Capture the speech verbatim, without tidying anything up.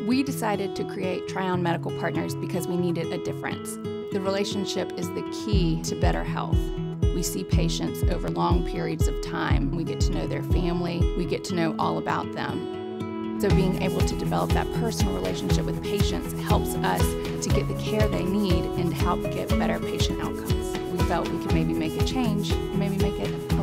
We decided to create Tryon Medical Partners because we needed a difference. The relationship is the key to better health. We see patients over long periods of time. We get to know their family. We get to know all about them. So being able to develop that personal relationship with patients helps us to get the care they need and to help get better patient outcomes. We felt we could maybe make a change, maybe make it